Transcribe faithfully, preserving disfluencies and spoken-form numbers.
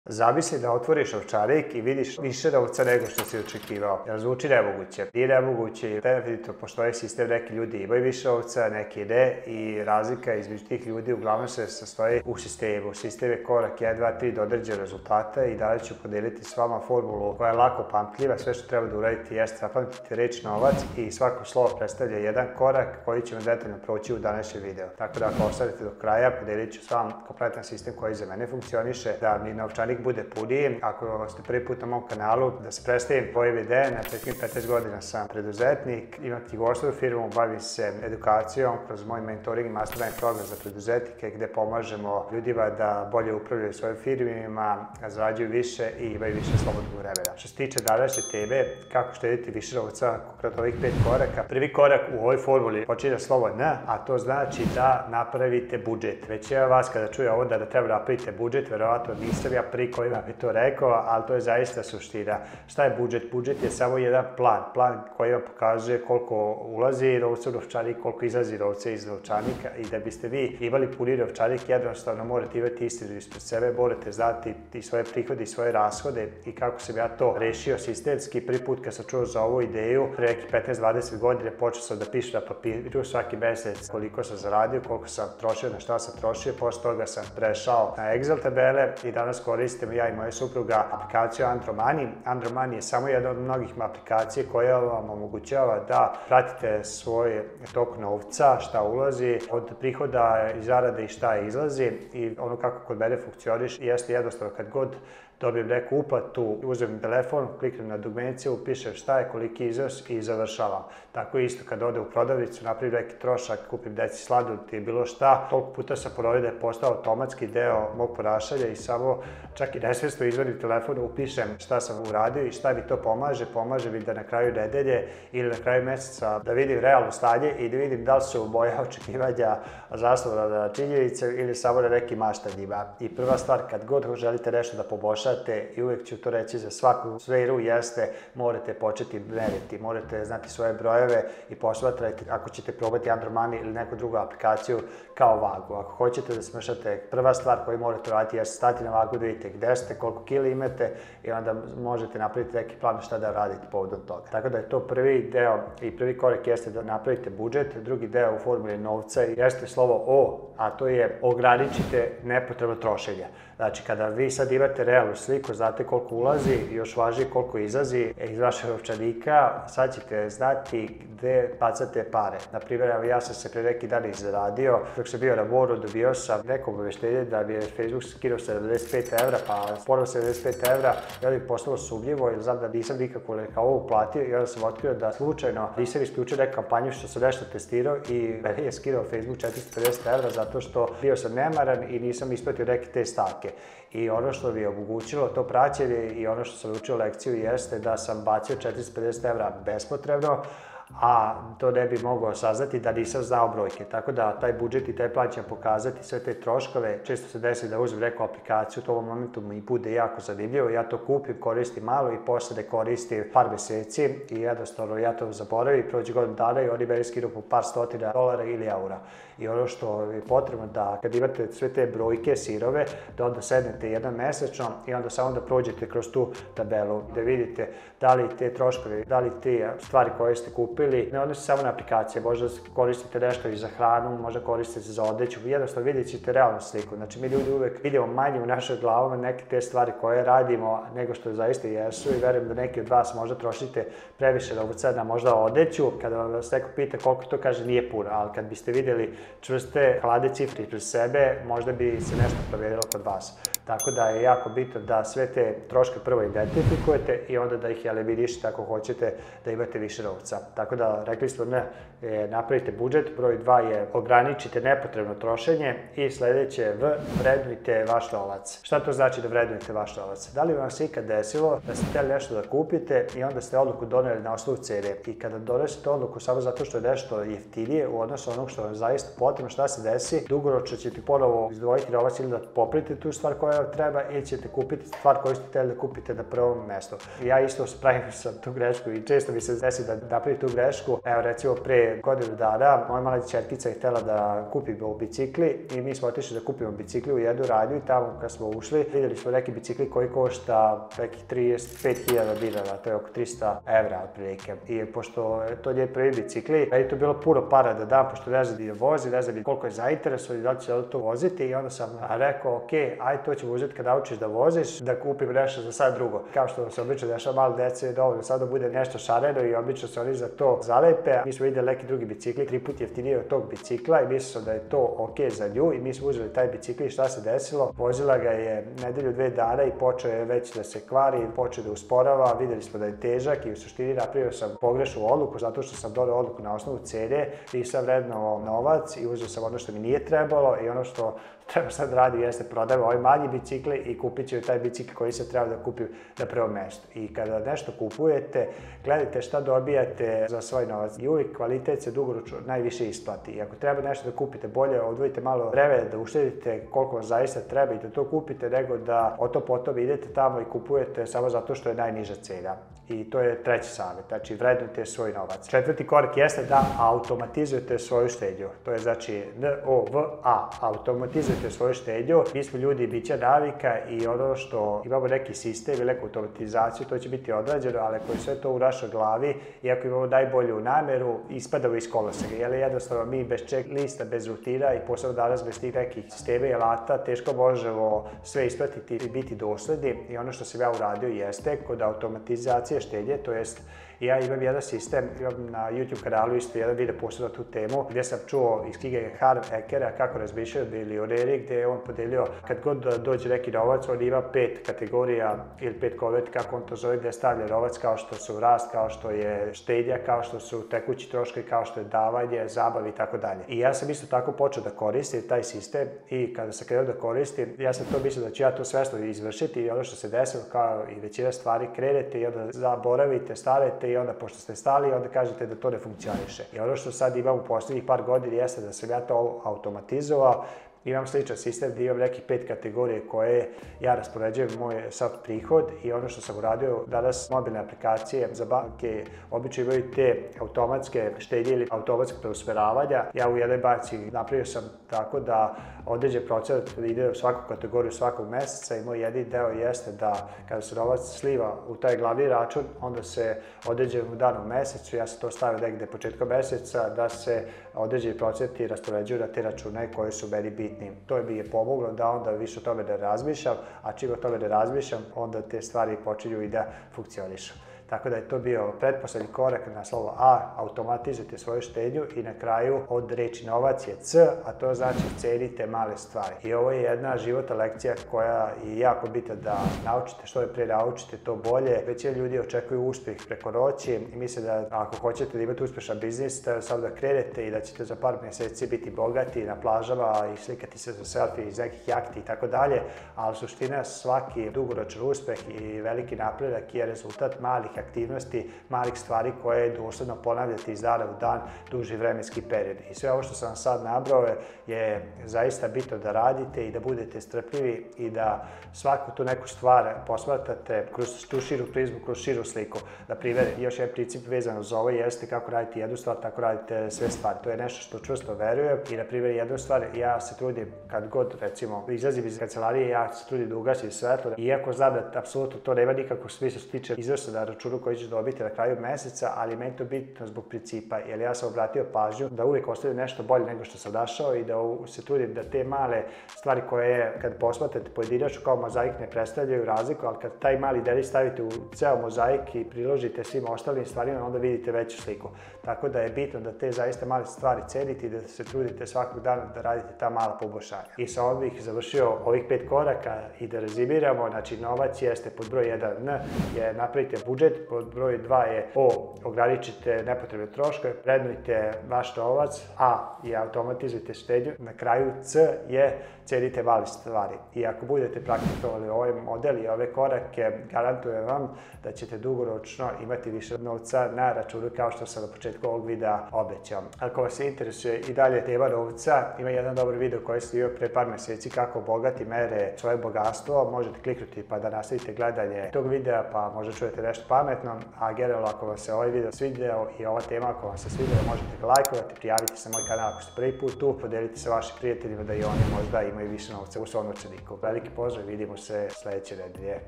Zamisli da otvoriš ovčarik i vidiš više novca nego što si očekivao. Jel zvuči nemoguće? Nije nemoguće, definitivno postoji sistem, neki ljudi imaju više novca, neki ne i razlika između tih ljudi uglavnom se sastoji u sistemu. Sistem je korak jedan, dva, tri do određenog rezultata i dalje ću podeliti s vama formulu koja je lako pamtljiva. Sve što treba da uraditi jeste zapamtiti reč novac i svako slovo predstavlja jedan korak koji ćemo detaljno proći u današnjem videu. Tako da ako ostavite do kraja, podelit ću s vama kompletan sistem koji za mene funkcioniše, da mi novčanik bude puniji. Ako ste prvi put na mom kanalu, da se predstavim tvoj video, na petnaest godina sam preduzetnik, imam knjigovodstvenu firmu, bavim se edukacijom kroz moj mentoring i mastermind program za preduzetnike gde pomažemo ljudima da bolje upravljaju svojim firmima, zarađuju više i imaju više slobodnog vremena. Što se tiče današnje teme, kako štediti više novca, konkretno ovih pet koraka. Prvi korak u ovoj formuli počinje slovo N, a to znači da napravite budžet. Većina vas kada čuje ovo da treba napravite budžet, verovatno nisam ja prvi koji vam je to rekao, ali to je zaista suština. Šta je budžet? Budžet je samo jedan plan. Plan koji vam pokazuje koliko ulazi novca u novčanik, koliko izlazi novca iz novčanika i da biste vi imali puni novčanik, jednostavno morate imati istinu ispred sebe, morate znati i svoje prihode i svoje rashode i kako sam ja to rešio sistemski. Prvi put kad sam čuo za ovu ideju, pre nekih petnaest dvadeset godine, počeo sam da pišem na papiru svaki mesec koliko sam zaradio, koliko sam trošio, na šta sam trošio, posle toga sam prešao na Excel tabele i danas koristim ja i moja supruga aplikaciju Andromoney. Andromoney je samo jedna od mnogih aplikacija koja vam omogućava da pratite svoj tok novca, šta ulazi od prihoda i zarade i šta izlazi i ono kako kod mene funkcioniš jeste jednostavno kad god dobijem neku uplatu, uzmem telefon, kliknem na dugmenice, upišem šta je, koliki iznos i završavam. Tako isto kad ode u prodavnicu, napravim neki trošak, kupim deci sladoled i bilo šta, toliko puta sam ponovio da je postao automatski deo mog ponašanja i samo čak i nesvesno izvadim telefon, upišem šta sam uradio i šta mi to pomaže. Pomaže mi da na kraju nedelje ili na kraju meseca da vidim realno stanje i da vidim da li su moja očekivanja zasnovana na činjenice ili samo na nekim maštanjima. I prva stvar, kad god želite nešto da poboljšate, i uvek ću to reći za svaku sferu, jeste morate početi meriti, morate znati svoje brojeve i posmatrati ako ćete probati Andromoney ili neku drugu aplikaciju kao vagu. Ako hoćete da smešate, prva stvar koju morate raditi jeste stati na vagu, da vidite gde ste, koliko kila imate i onda možete napraviti neki plan šta da radite povodom toga. Tako da je to prvi deo i prvi korak jeste da napravite budžet. Drugi deo u formuli novca jeste slovo O, a to je ograničite nepotrebno trošenje. Znači, kada vi sad imate realnu sliku, znate koliko ulazi i još važnije koliko izlazi iz vašeg novčanika, sad ćete znati gde bacate pare. Naprimjer, ja sam se pre neki dan izradio, dok sam bio na moru, dobio sam neko obaveštenje da mi je Facebook skinuo sedamdeset pet evra, pa ponovo sedamdeset pet evra, i onda mi postalo sumnjivo, jer znam da nisam nikako neka ovo uplatio i onda sam otkrio da slučajno nisam isključio neku kampanju što sam nešto testirao i meni je skinuo Facebook četiristo pedeset evra zato što bio sam nemaran i nisam ispratio neke te stavke. I ono što bi omogućilo to praćenje i ono što sam učio lekciju jeste da sam bacio četiristo pedeset evra bespotrebno, a to ne bi mogao saznati da nisam znao brojke. Tako da taj budžet i taj plan će pokazati sve te troškove. Često se desi da uzmem neku aplikaciju, to u ovom momentu mi bude jako zanimljivo, ja to kupim, koristim malo i posle ne koristim par meseci i jednostavno ja to zaboravim, prođe godinu dana i oni meni skinu po par stotina dolara ili eura. I ono što je potrebno da kad imate sve te brojke sirove, da onda sednete jednom mesečno i onda samo da prođete kroz tu tabelu, da vidite da li te troškove, da li te stvari koje ste kupili, ne odnosi samo na aplikacije, možda koristite nešto i za hranu, možda koristite za odeću, jednostavno vidjet ćete realnu sliku. Znači mi ljudi uvek vidimo manje u našoj glavama neke te stvari koje radimo nego što zaista jesu i verujem da neki od vas možda trošite previše novca na možda odeću. Kada vas neko pita koliko to, kaže nije puno, ali kad biste vidjeli čvrste, hlade cifre ispred sebe, možda bi se nešto promijenilo kod vas. Tako da je jako bitno da sve te troške prvo identifikujete i onda da ih eliminišete ako hoćete da imate više novca. Tako da, rekli smo ne, napravite budžet, broj dva je ograničite nepotrebno trošenje i sledeće V, vrednujte vaš novac. Šta to znači da vrednujete vaš novac? Da li vam se ikad desilo da ste hteli nešto da kupite i onda ste odluku doneli na osnovu cene i kada donesete odluku samo zato što je nešto jeftinije u odnosu onog što vam zaista potrebno, šta se desi, dugoročno ćete ponovo izdvojiti novac ili da popravite tu stvar koja koja treba ili ćete kupiti stvar koju ste htjeli da kupite na prvom mjestu. Ja isto spravim sam tu grešku i često mi se desi da napravi tu grešku. Evo recimo pre godinu dana moja mala ćerkica je htjela da kupimo bicikli i mi smo otišli da kupimo bicikli u jednu radnju i tamo kad smo ušli vidjeli smo neki bicikli koji košta nekih trideset pet hiljada dinara, to je oko trista evra otprilike. I pošto je to njen prvi bicikli, meni to bilo puno para da dam, pošto ne znam da vozi, ne znam koliko je zainteresovan i da li će to voziti i onda sam rekao, ok, ajde to ćemo uzeti kad naučiš da voziš, da kupim nešto za sad drugo. Kao što se obično dešava malo dece je dovoljno sad da bude nešto šareno i obično se oni za to zalepe. Mi smo vidjeli neki drugi bicikli, tri put jeftinije od tog bicikla i mislio sam da je to ok za nju i mi smo uzeli taj bicikl i šta se desilo? Vozila ga je nedelju, dve dana i počeo je već da se kvari, počeo da usporava, vidjeli smo da je težak i u suštini napravio sam pogrešnu odluku zato što sam doneo odluku na osnovu cene, nisam vrednovao novac i uzeo sam ono što mi nije trebalo i ono što treba sad radi jeste prodajem ovaj manji bicikli i kupit ću taj bicikl koji se treba da kupim na prvom mjestu. I kada nešto kupujete, gledajte šta dobijate za svoj novac i uvijek kvalitet se dugoročno najviše isplati. I ako treba nešto da kupite, bolje odvojite malo vremena da uštedite koliko vam zaista treba i da to kupite nego da o to potom idete tamo i kupujete samo zato što je najniža cena. I to je treći savjet, znači vrednujte svoj novac. Četvrti korak jeste da automatizujete svoju štednju. To je znači N O V A, automatizujete svoju štednju. Mi smo ljudi bića navika i ono što imamo neki sistem ili neku automatizaciju, to će biti odrađeno, ali ako je sve to u našoj glavi i ako imamo najbolju nameru, ispadamo iz koloseka. Jer jednostavno mi bez check lista, bez rutina i posebno danas bez tih nekih sistema i alata, teško možemo sve ispratiti i biti dosledni. I ono što sam ja uradio jeste kod automatizacije štednje, to jest ja imam jedan sistem, imam na YouTube kanalu isto jedan video posebno tu temu gdje sam čuo iz knjige Harv Ekera kako razmišljaju milioneri, gdje je on podelio kad god dođe neki novac, on ima pet kategorija ili pet konverti, kako on to zove, gdje stavlja novac kao što su rast, kao što je štednja, kao što su tekući troškovi, kao što je davanje, zabav i tako dalje. I ja sam isto tako počeo da koristim taj sistem i kada sam krenuo da koristim, ja sam to mislio da ću ja to svesno izvršiti i ono što se desilo kao i većina stvari krenete i onda zaboravite, stanete i onda pošto ste stali, onda kažete da to ne funkcioniše. I ono što sad imam u posljednjih par godina jeste da sam ja to automatizovao. Imam sličan sistem gdje imam nekih pet kategorije koje ja raspoređujem moj sav prihod i ono što sam uradio danas mobilne aplikacije za banke obično imaju te automatske štednje ili automatske preusmeravanja. Ja u jednoj banci napravio sam tako da određen procenat ide u svaku kategoriju svakog mjeseca i moj jedini deo jeste da kada se novac sliva u taj glavni račun, onda se određen u danom mjesecu, ja sam to stavio negde početkom mjeseca, da se određeni procenti raspoređuju na te račune koji su meni bitni. To mi je pomoglo da onda više o tome ne razmišljam, a čim o tome ne razmišljam, onda te stvari počinju i da funkcionišu. Tako da je to bio pretposlednji korak na slovo A, automatizujte svoju štednju i na kraju od reči novac je C, a to znači cenite male stvari. I ovo je jedna životna lekcija koja je jako bitna da naučite, što je prije naučite to bolje. Većina ljudi očekuju uspjeh preko noći i misle da ako hoćete da imate uspješan biznis, da samo da krenete i da ćete za par mjeseci biti bogati na plažama i slikati se za selfie iz nekih jahti i tako dalje, ali suština svaki dugoročan uspjeh i veliki napredak je rezultat malih aktivnosti, malih stvari koje dosledno ponavljate iz dana u dan duži vremenski period. I sve ovo što sam vam sad nabrao je zaista bitno da radite i da budete strpljivi i da svaku tu neku stvar posmatrate kroz tu širu prizmu, kroz širu sliku. Na primjer, još jedan princip vezan za ovo jeste kako radite jednu stvar, tako radite sve stvari. To je nešto što čvrsto verujem i na primjer jednu stvar, ja se trudim kad god recimo izlazim iz kancelarije, ja se trudim da ugasim svetlo. Iako znam da apsolutno to nema nikakvog smisla što se tiče iznosa na računu koji ćeš dobiti na kraju meseca, ali meni to bitno zbog principa, jer ja sam obratio pažnju da uvijek ostavim nešto bolje nego što sam našao i da se trudim da te male stvari koje kad posmatrate pojedinačno kao mozaik ne predstavljaju razliku, ali kad taj mali delić stavite u ceo mozaik i priložite svim ostalim stvarima, onda vidite veću sliku. Tako da je bitno da te zaista male stvari cenite i da se trudite svakog dana da radite ta mala poboljšanja. I sa ovim bih završio ovih pet koraka i da rezimiramo, znači novac jeste pod broj jedan N, je napravite budžet, Pod broj dva je O, ograničite nepotrebne troškove, vrednujte vaš novac. A je automatizujte štednju. Na kraju C je cenite male stvari. I ako budete praktikovali ovaj model i ove korake, garantujem vam da ćete dugoročno imati više novca na računu, kao što sam na početku ovog videa obećao. Ako vas interesuje i dalje tema novca, ima jedan dobar video koji sam bio pre par meseci kako bogati mere svoje bogatstvo. Možete kliknuti pa da nastavite gledanje tog videa, pa možda čujete nešto pametno. A generalno, ako vam se ovaj video svideo i ova tema ako vam se svidela, možete ga lajkovati, prijaviti se na moj kanal ako ste prvi put tu, podeliti se vašim prijateljima da i oni možda imaju više novca u svom novčaniku. Veliki pozdrav, vidimo se sledeće nedelje.